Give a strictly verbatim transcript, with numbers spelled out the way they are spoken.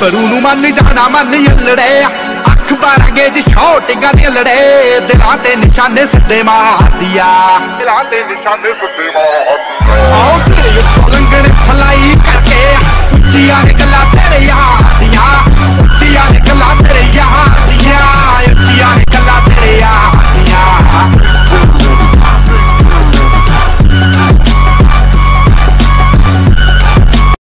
गरू नू मन जाना मन यलड़े अख बारह गेज शॉटिंगां दी लड़े दिलां ते निशाने सिद्धे मार दिया दिलां ते निशाने सिद्धे मार